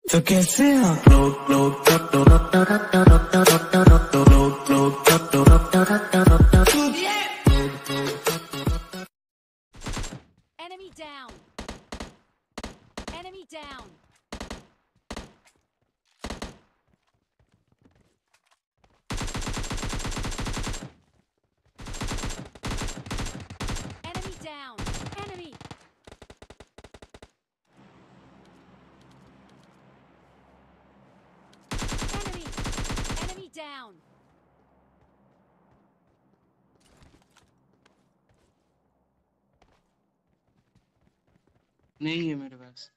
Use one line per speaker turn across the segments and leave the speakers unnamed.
तो कैसे आप
Enemy down. Enemy down. Enemy down. Enemy. Enemy. Enemy down.
नहीं है मेरे पास।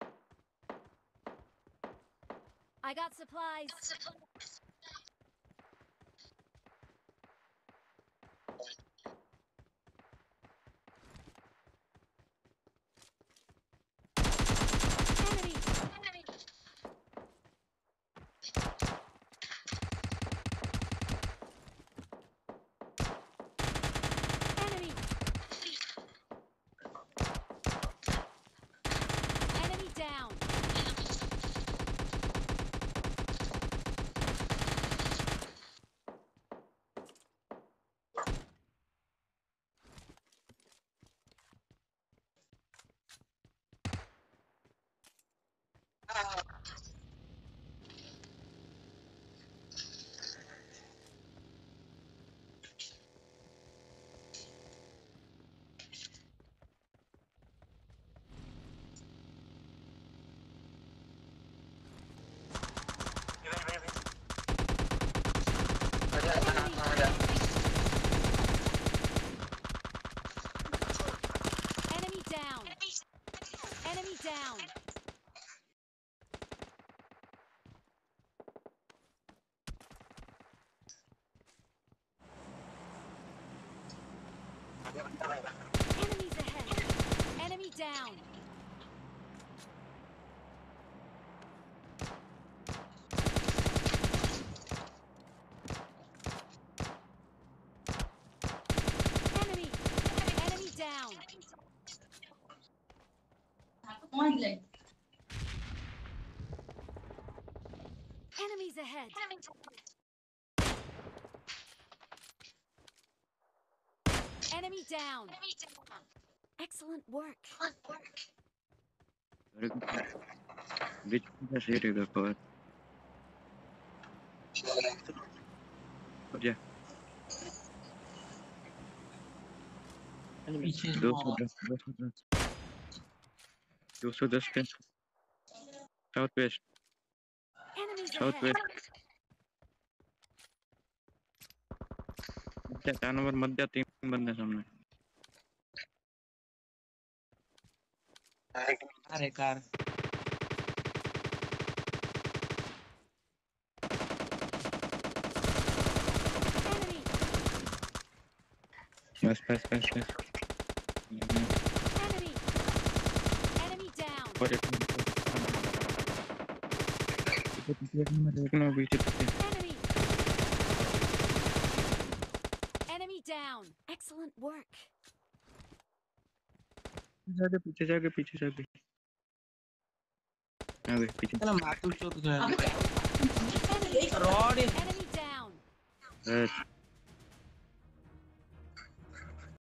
I got supplies. Enemy. Enemy. Enemy. Enemy down. Enemy down. Enemy down. Enemies ahead. Enemy down. Enemy. Enemy down. Enemies ahead. Enemy down. Excellent work.
Which is it the cover? Yeah.
पीछे
210 पे south west
Enemies
south
ahead.
West क्या 4 number मध्य 3 बंदे सामने
अरे car
Enemy.
बस
Enemy. Enemy down.
और एक पीछे
Enemy. Enemy down. Excellent work.
पीछे जाके आगे पीछे
चलो मातू चोद गया रॉड
Enemy down.